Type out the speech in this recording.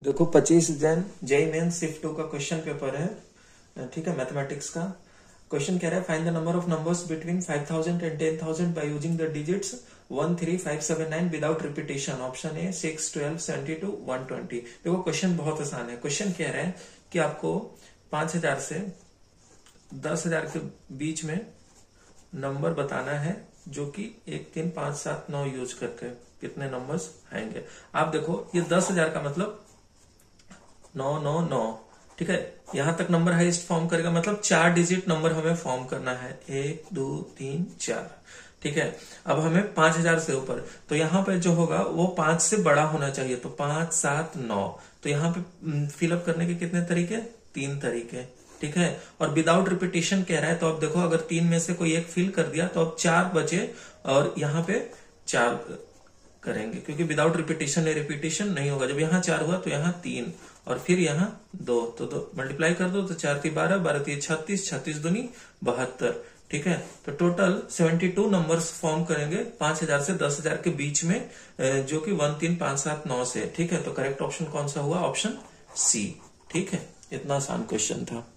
देखो 25 जन JEE mains shift 2 का क्वेश्चन पेपर है, ठीक है, मैथमेटिक्स का। क्वेश्चन कह रहा है find the number of numbers between 5000 and 10000 by using the digits 1 3 5 7 9 without repetition. Option A 6 12 72 120। देखो क्वेश्चन बहुत आसान है। क्वेश्चन कह रहा है कि आपको 5000 से 10000 के बीच में नंबर बताना है जो कि 1 3 5 7 9 यूज करके कितने नंबर्स आएंगे। आप देखो ये 10000 का मतलब 9 9 9, ठीक है, यहां तक नंबर हाईएस्ट फॉर्म करेगा, मतलब 4 डिजिट नंबर हमें फॉर्म करना है, 1 2 3 4, ठीक है। अब हमें 5000 से ऊपर, तो यहाँ पे जो होगा वो 5 से बड़ा होना चाहिए, तो 5 7 9। तो यहाँ पे फिलअप करने के कितने तरीके, 3 तरीके, ठीक है। और विदाउट रिपीटेशन कह रहा है, तो अब देखो अगर 3 में से कोई एक फिल कर दिया तो अब 4 बचे और यहाँ पे 4 करेंगे, क्योंकि विदाउट रिपीटेशन नहीं होगा। जब यहाँ 4 हुआ तो यहाँ 3 और फिर यहाँ 2, तो 2 मल्टीप्लाई कर दो तो 4 3 12, 12 3 36, 36 दूनी 72, ठीक है। तो टोटल 72 नंबर्स फॉर्म करेंगे 5000 से 10000 के बीच में, जो कि 1 3 5 7 9 से, ठीक है। तो करेक्ट ऑप्शन कौन सा हुआ, ऑप्शन सी, ठीक है। इतना आसान क्वेश्चन था।